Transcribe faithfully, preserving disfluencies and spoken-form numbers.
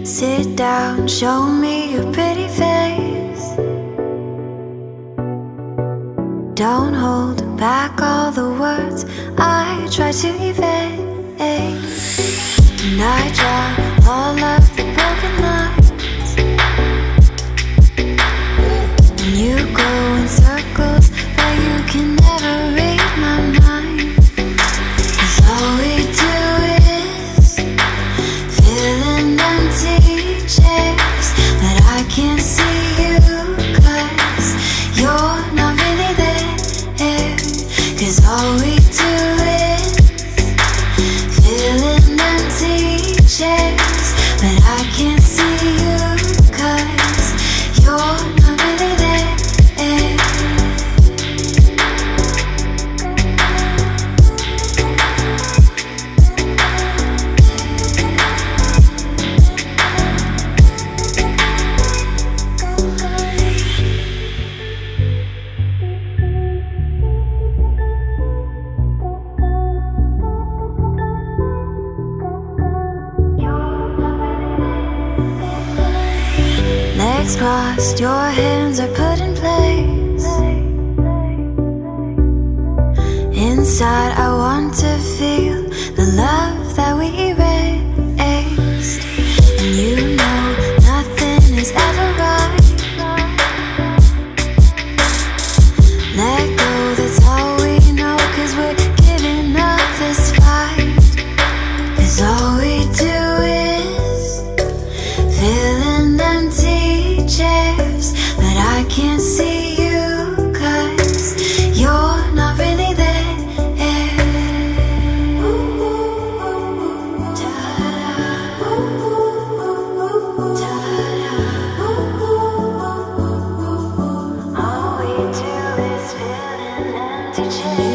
Sit down, show me your pretty face. Don't hold back all the words I try to evade. And I draw all of the broken lines, and you go in circles, but you can never read my mind. 'Cause all we do is fill in empty chairs, but I can't see you 'cause you're not really there. 'Cause all we do is fill in empty chairs, but I can't see you 'cause you're not really there. Legs crossed, your hands are put in place. Inside I want to feel the love that we erased. And you know nothing is ever right. Let go, that's all we know, 'cause we're giving up this fight. 'Cause all we do is fill in empty chairs, but I can't see you 'cause you're not really there. All we do is fill in empty chairs.